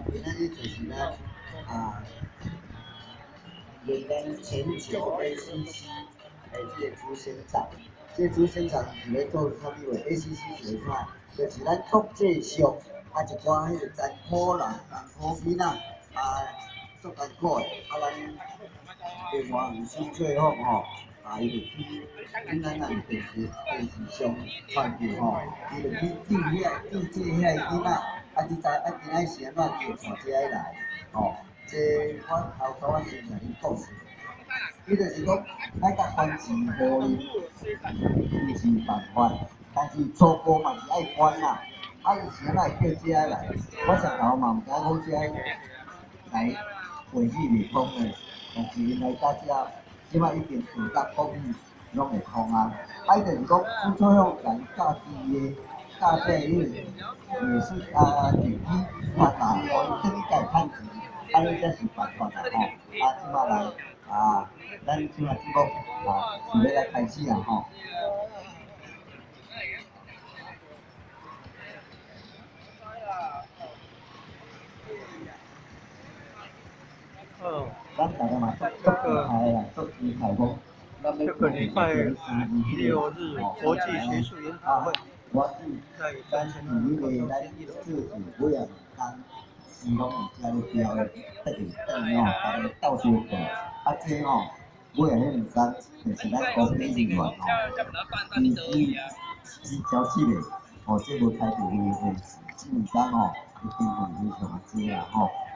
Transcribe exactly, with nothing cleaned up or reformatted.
今仔日就是咱啊，论咱全球 A C C 诶，这个主选长，这个主选长是咧做啥物话 ？A C C 是咧啥？就是咱国际上啊一寡迄个艰苦人、艰苦囡仔啊，足艰苦的，啊咱台湾有先做好吼，啊伊就去跟咱咱电视电视上传着吼，伊就去救遐救济遐囡仔，啊你知啊今仔是安怎叫带这个来？吼，这我头拄仔先甲你讲。伊就是讲，咱甲管钱无哩，毋是办法，但是初步嘛是爱管啦。啊，有时咱会叫遮来，我上头嘛毋知讲遮来会语袂通诶，但是因来到遮，即摆已经学甲国语拢会通啊。啊，伊就是讲，阮做向甲伊教伊诶，教这迄个艺术啊，电机发达，互伊等于家趁钱，啊，你才是办法啦吼。啊，即摆来啊。咱即马节目啊，是要来开始啊吼。 嗯， 咱大家嘛足足厉害啦，足厉害讲。 这个礼拜六日国际学术研讨会，在咱是迄个咱自己不要当时拢有遮咧标的，得定等吼，大家斗相过。啊，这吼，每下迄两天就是咱高级人员吼，伊伊伊交起来，吼，这无开除伊的事，这两天吼，一定会非常多啊吼。